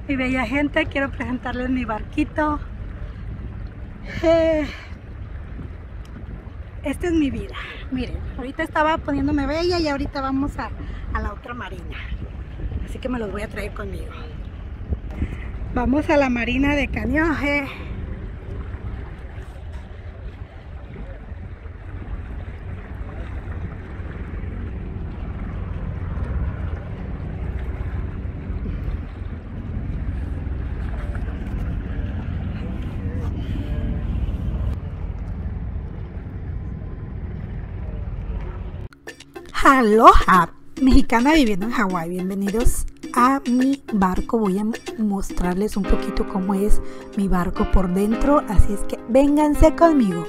Mi bella gente, quiero presentarles mi barquito. Esta es mi vida. Miren, ahorita estaba poniéndome bella y ahorita vamos a la otra marina. Así que me los voy a traer conmigo. Vamos a la marina de Kaneohe. Aloha, mexicana viviendo en Hawái. Bienvenidos a mi barco. Voy a mostrarles un poquito cómo es mi barco por dentro, así es que vénganse conmigo.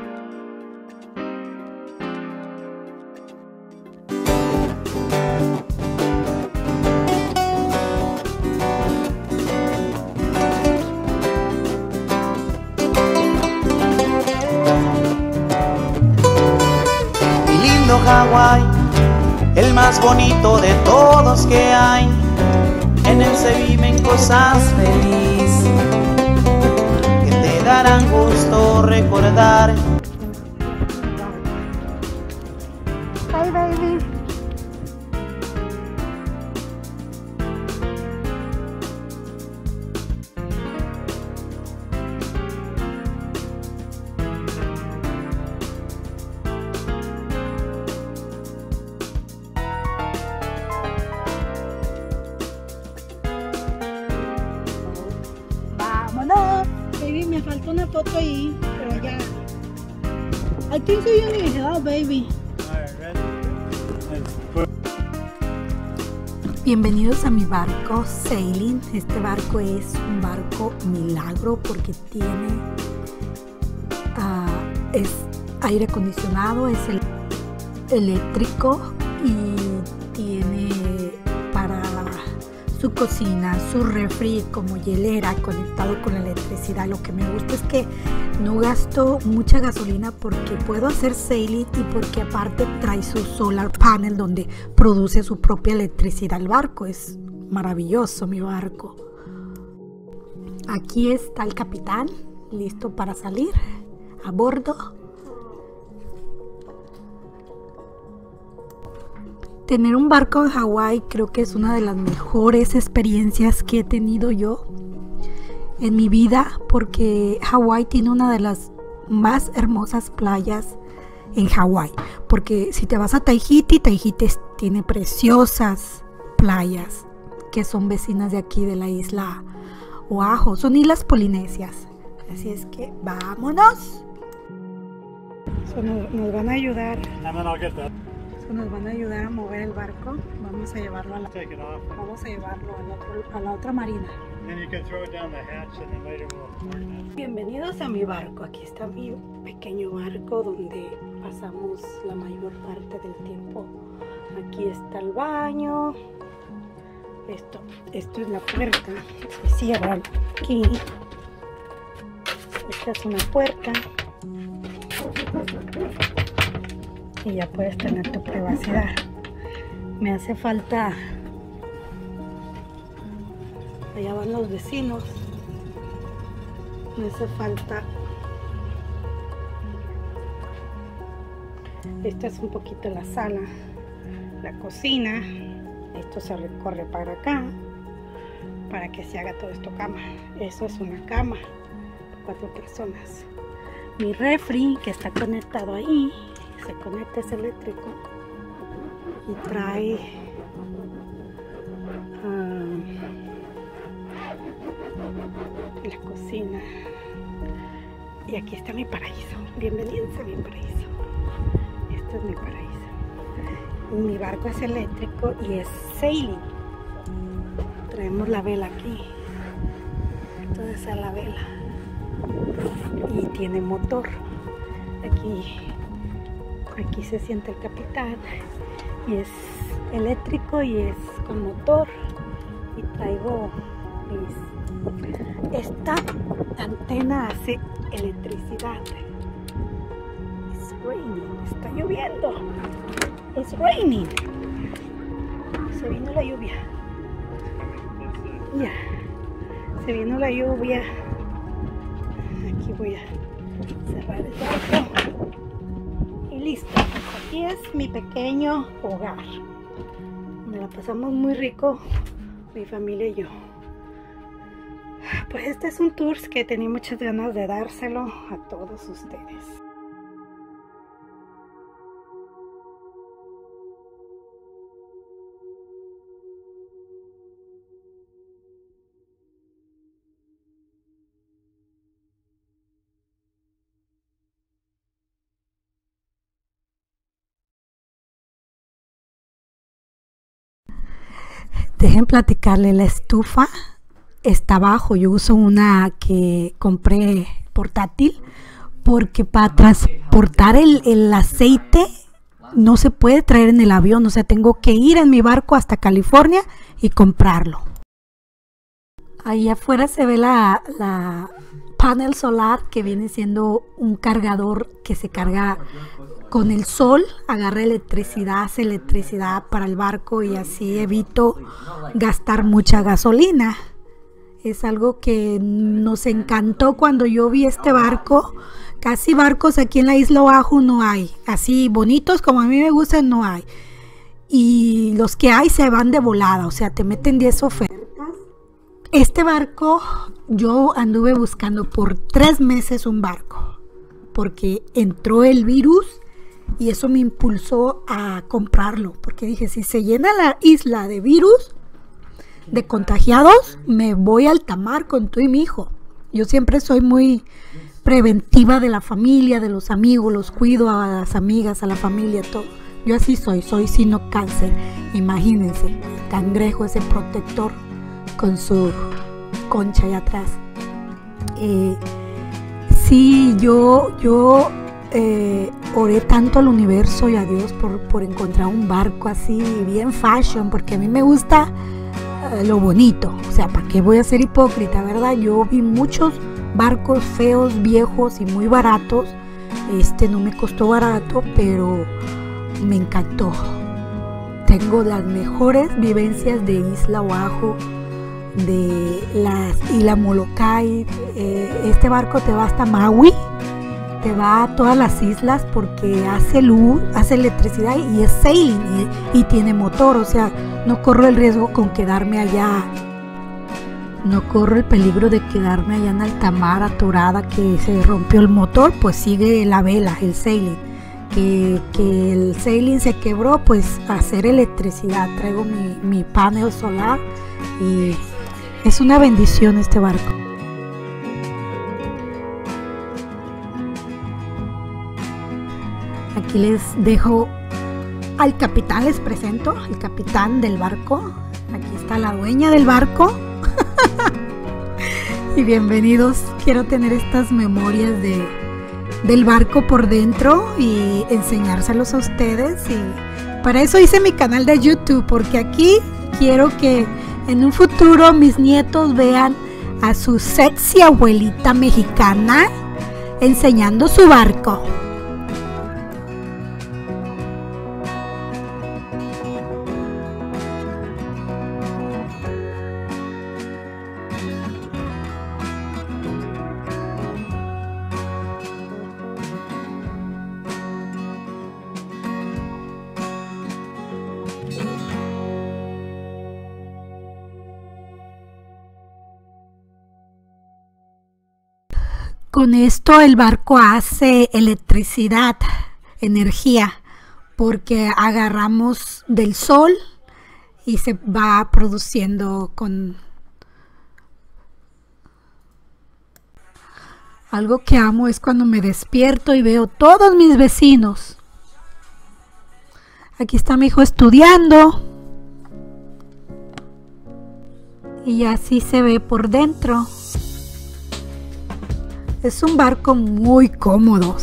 Mi lindo Hawái, el más bonito de todos que hay. En él se viven cosas felices que te darán gusto recordar. Hi baby. Vámonos. Baby, me falta una foto ahí, pero ya. I think so you need help, baby. Bienvenidos a mi barco Sailing. Este barco es un barco milagro porque tiene es aire acondicionado, es eléctrico y tiene para su cocina, su refri como hielera conectado con la electricidad. Lo que me gusta es que no gasto mucha gasolina porque puedo hacer sailing y porque aparte trae su solar panel donde produce su propia electricidad. El barco es maravilloso, mi barco. Aquí está el capitán listo para salir a bordo. Tener un barco en Hawái creo que es una de las mejores experiencias que he tenido yo en mi vida, porque Hawái tiene una de las más hermosas playas en Hawái. Porque si te vas a Tahiti, Tahiti tiene preciosas playas que son vecinas de aquí de la isla Oahu, son islas polinesias. Así es que vámonos. Nos van a ayudar. Nos van a ayudar a mover el barco. Vamos a llevarlo a la otra marina. Bienvenidos a mi barco. Aquí está mi pequeño barco donde pasamos la mayor parte del tiempo. Aquí está el baño. Esto es la puerta. Se cierra aquí. Esta es una puerta. Y ya puedes tener tu privacidad. Me hace falta. Allá van los vecinos. Me hace falta. Esta es un poquito la sala, la cocina. Esto se recorre para acá para que se haga todo esto cama. Eso es una cama para 4 personas. Mi refri que está conectado ahí. Se conecta, es eléctrico y trae la cocina. Y aquí está mi paraíso. Bienvenidos a mi paraíso. Este es mi paraíso. Mi barco es eléctrico y es sailing. Traemos la vela aquí. Toda esa la vela. Y tiene motor. Aquí se siente el capitán y es eléctrico y es con motor y traigo esta antena hace electricidad. It's raining, está lloviendo. It's raining. Se vino la lluvia. Ya. Se vino la lluvia. Aquí voy a cerrar el barco. Y listo. Aquí es mi pequeño hogar. Me la pasamos muy rico, mi familia y yo. Pues este es un tour que tenía muchas ganas de dárselo a todos ustedes. Dejen platicarle, la estufa está abajo. Yo uso una que compré portátil porque para transportar el aceite no se puede traer en el avión. O sea, tengo que ir en mi barco hasta California y comprarlo. Ahí afuera se ve la panel solar, que viene siendo un cargador que se carga con el sol, agarra electricidad, hace electricidad para el barco y así evito gastar mucha gasolina. Es algo que nos encantó cuando yo vi este barco. Casi barcos aquí en la Isla Oahu no hay, así bonitos como a mí me gustan no hay. Y los que hay se van de volada, o sea, te meten 10 ofertas. Este barco yo anduve buscando por 3 meses un barco, porque entró el virus y eso me impulsó a comprarlo, porque dije, si se llena la isla de virus, de contagiados, me voy a alta mar con tú y mi hijo. Yo siempre soy muy preventiva de la familia, de los amigos, los cuido a las amigas, a la familia, todo. Yo así soy sino cáncer. Imagínense, el cangrejo, ese protector con su concha allá atrás. Sí, yo oré tanto al universo y a Dios por encontrar un barco así bien fashion, porque a mí me gusta lo bonito. O sea, ¿para qué voy a ser hipócrita, verdad? Yo vi muchos barcos feos, viejos y muy baratos. Este no me costó barato, pero me encantó. Tengo las mejores vivencias de Isla Oahu, de las Islas Molokai. Este barco te va hasta Maui, te va a todas las islas porque hace luz, hace electricidad y es sailing y tiene motor. O sea, no corro el riesgo con quedarme allá, no corro el peligro de quedarme allá en alta mar atorada, que se rompió el motor, pues sigue la vela, el sailing. Que el sailing se quebró, pues hacer electricidad. Traigo mi panel solar y es una bendición este barco. Aquí les dejo al capitán, les presento al capitán del barco. Aquí está la dueña del barco. Y bienvenidos. Quiero tener estas memorias del barco por dentro y enseñárselos a ustedes, y para eso hice mi canal de YouTube, porque aquí quiero que en un futuro mis nietos vean a su sexy abuelita mexicana enseñando su barco. Con esto el barco hace electricidad, energía, porque agarramos del sol y se va produciendo con algo que amo. Es cuando me despierto y veo todos mis vecinos. Aquí está mi hijo estudiando y así se ve por dentro. Es un barco muy cómodo.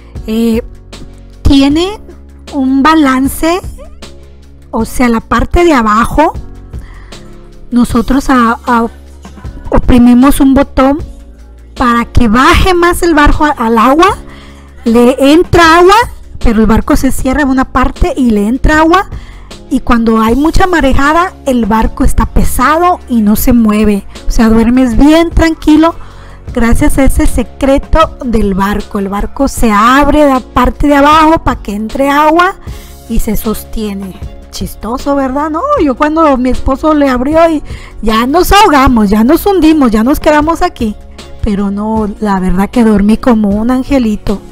Tiene un balance, o sea, la parte de abajo, nosotros oprimimos un botón para que baje más el barco al agua. Le entra agua, pero el barco se cierra en una parte y le entra agua y cuando hay mucha marejada el barco está pesado y no se mueve, o sea, duermes bien tranquilo gracias a ese secreto del barco. El barco se abre la parte de abajo para que entre agua y se sostiene. Chistoso, ¿verdad? No, yo cuando mi esposo le abrió y ya nos ahogamos, ya nos hundimos, ya nos quedamos aquí, pero no, la verdad que dormí como un angelito.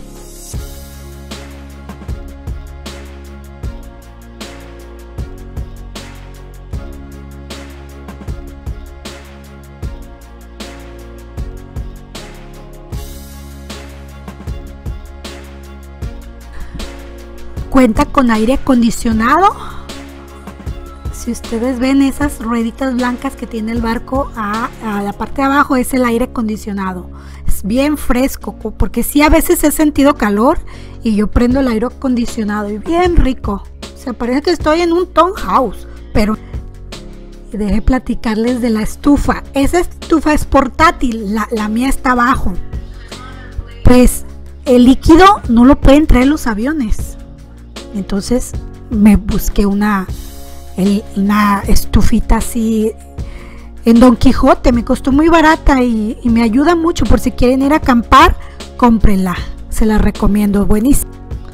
Cuenta con aire acondicionado. Si ustedes ven esas rueditas blancas que tiene el barco, a la parte de abajo es el aire acondicionado. Es bien fresco, porque sí, a veces he sentido calor y yo prendo el aire acondicionado y bien rico. O sea, parece que estoy en un townhouse. Pero dejé platicarles de la estufa. Esa estufa es portátil, la mía está abajo. Pues el líquido no lo pueden traer los aviones. Entonces me busqué una estufita así en Don Quijote. Me costó muy barata y me ayuda mucho. Por si quieren ir a acampar, cómprenla, se la recomiendo, buenísima.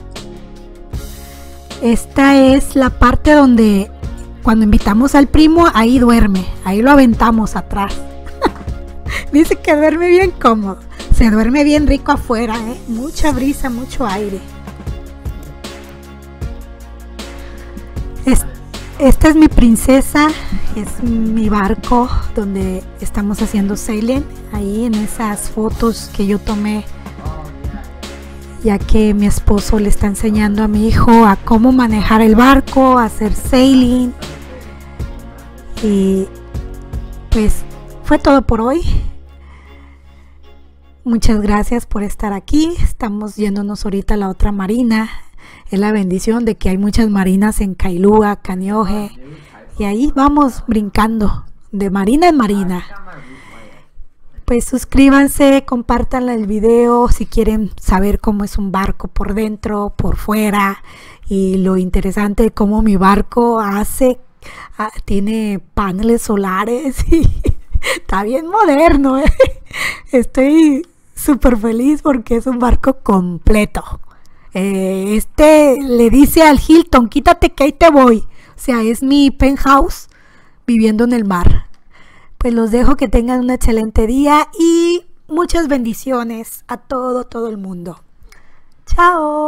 Esta es la parte donde cuando invitamos al primo, ahí duerme, ahí lo aventamos atrás. Dice que duerme bien cómodo, se duerme bien rico afuera, mucha brisa, mucho aire. Esta es mi princesa, es mi barco donde estamos haciendo sailing, ahí en esas fotos que yo tomé, ya que mi esposo le está enseñando a mi hijo a cómo manejar el barco, a hacer sailing. Y pues fue todo por hoy. Muchas gracias por estar aquí. Estamos yéndonos ahorita a la otra marina. Es la bendición de que hay muchas marinas en Kailua, Kaneohe, y ahí vamos brincando de marina en marina. Pues suscríbanse, compartan el video si quieren saber cómo es un barco por dentro, por fuera, y lo interesante de cómo mi barco tiene paneles solares y está bien moderno. Estoy súper feliz porque es un barco completo. Le dice al Hilton, quítate que ahí te voy. O sea, es mi penthouse viviendo en el mar. Pues los dejo, que tengan un excelente día y muchas bendiciones a todo el mundo. Chao.